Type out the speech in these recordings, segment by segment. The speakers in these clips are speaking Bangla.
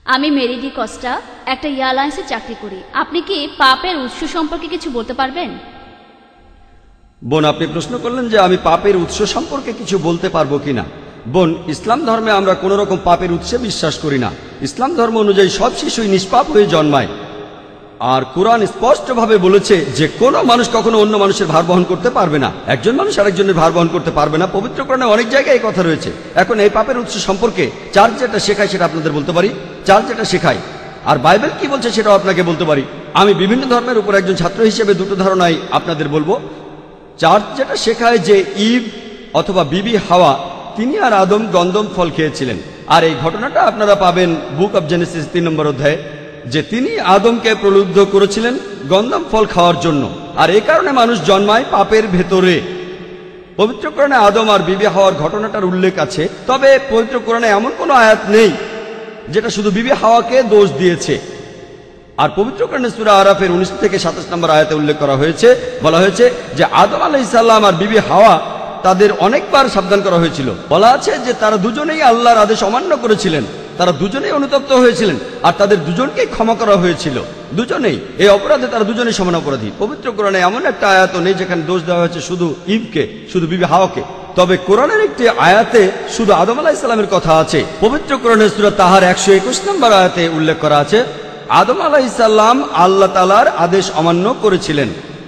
আমি মেরিডি কস্টা, একটা এয়ারলাইন্সে চাকরি করি। আপনি কি পাপের উৎস সম্পর্কে কিছু বলতে পারবেন? বোন, আপনি প্রশ্ন করলেন যে আমি পাপের উৎস সম্পর্কে কিছু বলতে পারবো কিনা। বোন, ইসলাম ধর্মে আমরা কোনো রকম পাপের উৎসে বিশ্বাস করি না। ইসলাম ধর্ম অনুযায়ী সব শিশুই নিষ্পাপ হয়ে জন্মায়। আর কোরআন স্পষ্টভাবে বলেছে যে কোনো মানুষ কখনো অন্য মানুষের ভার বহন করতে পারবে না, একজন মানুষ আরেকজনের ভার বহন করতে পারবে না। পবিত্র কোরআনে অনেক জায়গায় এই কথা রয়েছে। এখন এই পাপের উৎস সম্পর্কে চার্চ যেটা শেখায় সেটা আপনাদের বলতে পারি। চার্চ যেটা শেখায় আর বাইবেল কি বলছে সেটাও আপনাকে বলতে পারি। আমি বিভিন্ন ধর্মের উপর একজন ছাত্র হিসেবে দুটো ধারণাই আপনাদের বলবো। চার্চ যেটা শেখায় যে ইভ অথবা বিবি হাওয়া তিনি আর আদম গন্ধম ফল খেয়েছিলেন, আর এই ঘটনাটা আপনারা পাবেন বুক অব জেনেসিস 3 নম্বর অধ্যায়ে, যে তিনি আদমকে প্রলুব্ধ করেছিলেন গন্ধম ফল খাওয়ার জন্য, আর এই কারণে মানুষ জন্মায় পাপের ভেতরে। পবিত্র কোরআনে আদম আর বিবি হাওয়ার ঘটনাটার উল্লেখ আছে, তবে পবিত্র কোরআনে এমন কোনো আয়াত নেই যেটা শুধু বিবি হাওয়াকে দোষ দিয়েছে। আর পবিত্র কোরআনে সূরা আরাফের 19 থেকে 27 নম্বর আয়াতে উল্লেখ করা হয়েছে, বলা হয়েছে যে আদম আলাইহিস সালাম আর বিবি হাওয়া তাদের অনেকবার সাবধান করা হয়েছিল। বলা আছে যে তারা দুজনেই আল্লাহর আদেশ অমান্য করেছিলেন, তারা দুজনেই অনুতপ্ত হয়েছিলেন, আর তাদের দুজনকেই ক্ষমা করা হয়েছিল। দুজনেই এই অপরাধে তারা দুজনেই সমান অপরাধী। পবিত্র কোরআনে এমন একটা আয়াত নেই যেখানে দোষ দেওয়া হয়েছে শুধু ইভকে, শুধু বিবি হাওয়াকে। তবে কোরআনের একটি আয়াতে শুধু আদম আলাইহিস সালামের কথা আছে। পবিত্র কোরআনের সূরা তাহার 121 নম্বর আয়াতে উল্লেখ করা আছে আদম আলাইহিস সালাম আল্লাহ তাআলার আদেশ অমান্য করেছিলেন।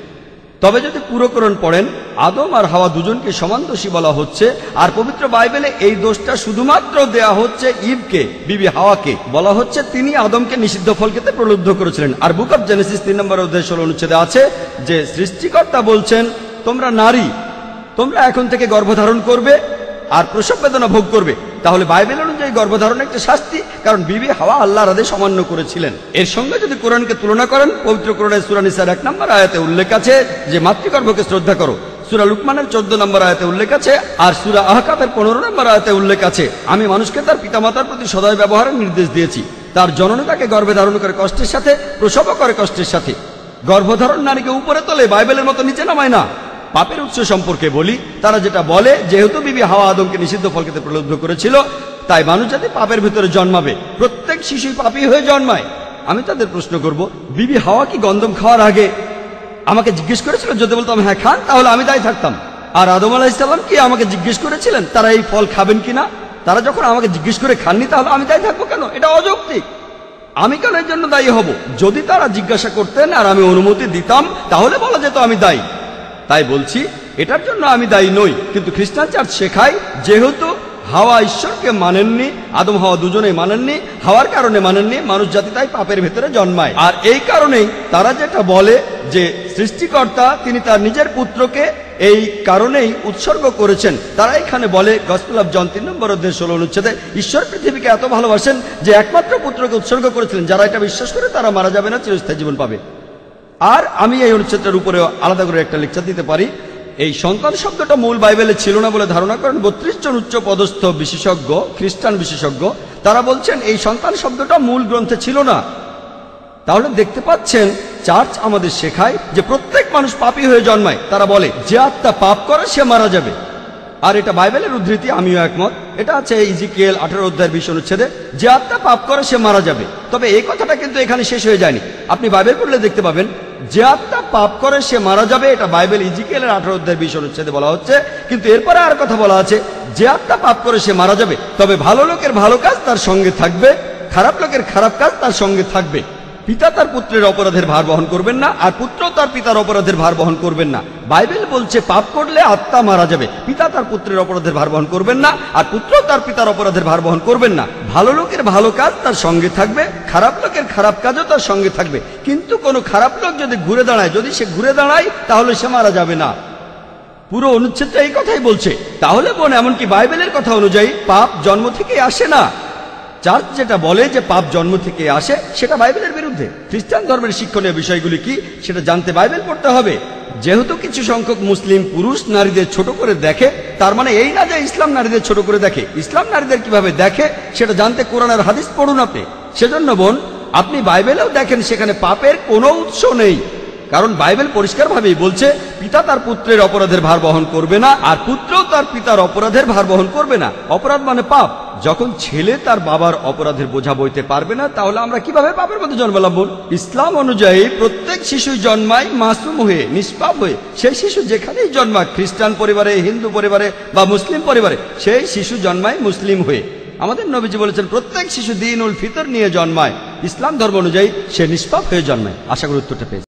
তবে যদি পুরো কোরআন পড়েন, আদম আর হাওয়া দুজনকে সমান দোষী বলা হচ্ছে, আর পবিত্র বাইবেলে এই দোষটা শুধুমাত্র দেয়া হচ্ছে ইভকে, বিবি হাওয়াকে। বলা হচ্ছে তিনি আদমকে নিষিদ্ধ ফল খেতে প্রলুব্ধ করেছিলেন। আর বুক অব জেনেসিস 3 নম্বর অধ্যায় 16 অনুচ্ছেদে আছে যে সৃষ্টিকর্তা বলছেন, তোমরা নারী, তোমরা এখন থেকে গর্ভধারণ করবে আর প্রসব বেদনা ভোগ করবে। তাহলে বাইবেল অনুযায়ী গর্ভধারণ একটা শাস্তি, কারণ বিবি হাওয়া আল্লাহর আদেশ অমান্য করেছিলেন। এর সঙ্গে যদি কোরআনকে তুলনা করেন, পবিত্র কোরআনের সূরা নিসার 1 নম্বর আয়াতে উল্লেখ আছে যে মাতৃগর্ভকে শ্রদ্ধা করো। সূরা লুকমানের 14 নম্বর আয়াতে উল্লেখ আছে, আর সূরা আহকাফের 15 নম্বর আয়াতে উল্লেখ আছে আমি মানুষকে তার পিতামাতার প্রতি সদয় ব্যবহারের নির্দেশ দিয়েছি। তার জননী তাকে গর্ভে ধারণ করে কষ্টের সাথে, প্রসবও করে কষ্টের সাথে। গর্ভধারণ নারীকে উপরে তোলে, বাইবেলের মতো নিচে নামায় না। পাপের উৎস সম্পর্কে বলি, তারা যেটা বলে যেহেতু বিবি হাওয়া আদমকে নিষিদ্ধ ফল খেতে প্রলুব্ধ করেছিল, তাই মানুষ জাতি পাপের ভিতরে জন্মাবে। প্রত্যেক শিশুই পাপী হয়ে জন্মায়। আমি তাদের প্রশ্ন করব, বিবি হাওয়া কি গন্ধম খাওয়ার আগে আমাকে জিজ্ঞেস করেছিল? যদি বলতাম হ্যাঁ খান, তাহলে আমি দায়ী থাকতাম। আর আদম আলাইহিস সালাম কি আমাকে জিজ্ঞেস করেছিলেন তারা এই ফল খাবেন কিনা? তারা যখন আমাকে জিজ্ঞেস করে খাননি, তাহলে আমি দায়ী থাকবো কেন? এটা অযৌক্তিক। আমি কেন এর জন্য দায়ী হব? যদি তারা জিজ্ঞাসা করতেন আর আমি অনুমতি দিতাম, তাহলে বলা যেত আমি দায়ী। তাই বলছি, এটার জন্য আমি দায়ী নই। কিন্তু খ্রিস্টান চার্চ শেখায় যেহেতু হাওয়া ঈশ্বরকে মানেননি, আদম হাওয়া দুজনেই মানেননি, হাওয়ার কারণে মানেননি, মানুষ জাতি তাই পাপের ভেতরে জন্মায়। আর এই কারণেই তারা যেটা বলে যে সৃষ্টিকর্তা তিনি তার নিজের পুত্রকে এই কারণেই উৎসর্গ করেছেন। তারা এখানে বলে গসপেল অফ জন 3 নম্বর অধ্যায় 16 অনুচ্ছেদে ঈশ্বর পৃথিবীকে এত ভালোবাসেন যে একমাত্র পুত্রকে উৎসর্গ করেছিলেন। যারা এটা বিশ্বাস করে তারা মারা যাবে না, চিরস্থায়ী জীবন পাবে। আর আমি এই অনুচ্ছেদটার উপরে আলাদা করে একটা লেকচার দিতে পারি। এই সন্তান শব্দটা মূল বাইবেলে ছিল না বলে ধারণা করেন 32 জন উচ্চ পদস্থ বিশেষজ্ঞ, খ্রিস্টান বিশেষজ্ঞ। তারা বলছেন এই সন্তান শব্দটা মূল গ্রন্থে ছিল না। তাহলে দেখতে পাচ্ছেন চার্চ আমাদের শেখায় যে প্রত্যেক মানুষ পাপী হয়ে জন্মায়। তারা বলে যে আত্মা পাপ করে সে মারা যাবে, আর এটা বাইবেলের উদ্ধৃতি, আমিও একমত। এটা আছে ইজিকিয়েল 18 অধ্যায়ের 20 অনুচ্ছেদে, যে আত্মা পাপ করে সে মারা যাবে। তবে এই কথাটা কিন্তু এখানে শেষ হয়ে যায়নি। আপনি বাইবেল পড়লে দেখতে পাবেন যে আত্মা পাপ করে সে মারা যাবে, এটা বাইবেল ইজিকিয়েলের 18 অধ্যায়ের 20 অনুচ্ছেদে বলা হচ্ছে। কিন্তু এরপরে আর কথা বলা আছে, যে আত্মা পাপ করে সে মারা যাবে, তবে ভালো লোকের ভালো কাজ তার সঙ্গে থাকবে, খারাপ লোকের খারাপ কাজ তার সঙ্গে থাকবে। পিতা তার পুত্রের অপরাধের ভার বহন করবেন না, আর পুত্র তার পিতার অপরাধের ভার বহন করবেন না। বাইবেল বলছে পাপ করলে আত্মা মারা যাবে, পিতা তার পুত্রের অপরাধের ভার বহন করবেন না, আর পুত্র তার পিতার অপরাধের ভার বহন করবেন না। ভালো লোকের ভালো কাজ তার সঙ্গে থাকবে, খারাপ লোকের খারাপ কাজও তার সঙ্গে থাকবে। কিন্তু কোনো খারাপ লোক যদি ঘুরে দাঁড়ায়, যদি সে ঘুরে দাঁড়ায়, তাহলে সে মারা যাবে না। পুরো অনুচ্ছেদটা এই কথাই বলছে। তাহলে বোন, এমনকি বাইবেলের কথা অনুযায়ী পাপ জন্ম থেকে আসে না। চার্চ যেটা বলে যে পাপ জন্ম থেকে আসে, সেটা বাইবেলের বিরুদ্ধে। খ্রিস্টান ধর্মের শিক্ষণীয় বিষয়গুলি কি সেটা জানতে বাইবেল পড়তে হবে। যেহেতু কিছু সংখ্যক মুসলিম পুরুষ নারীদের ছোট করে দেখে, তার মানে এই না যে ইসলাম নারীদের ছোট করে দেখে। ইসলাম নারীদের কিভাবে দেখে সেটা জানতে কোরআন আর হাদিস পড়ুন আপনি। সেজন্য বোন, আপনি বাইবেলেও দেখেন সেখানে পাপের কোনো উৎস নেই। কারণ বাইবেল পরিষ্কারভাবেই বলছে পিতা তার পুত্রের অপরাধের ভার বহন করবে না, আর পুত্রও তার পিতার অপরাধের ভার বহন করবে না। অপরাধ মানে পাপ। যখন ছেলে তার বাবার অপরাধের বোঝা বইতে পারবে না, তাহলে আমরা কিভাবে পাপের মধ্যে জন্মালাম বোন? ইসলাম অনুযায়ী প্রত্যেক শিশুই জন্মায় মাসুম হয়ে, নিষ্পাপ হয়ে। সেই শিশু যেখানেই জন্মায়, খ্রিস্টান পরিবারে, হিন্দু পরিবারে বা মুসলিম পরিবারে, সেই শিশু জন্মায় মুসলিম হয়ে। আমাদের নবীজি বলেছেন প্রত্যেক শিশু দ্বীনুল ফিতর নিয়ে জন্মায়। ইসলাম ধর্ম অনুযায়ী সে নিষ্পাপ হয়ে জন্মায়। আশা করি উত্তরটা পেয়েছে।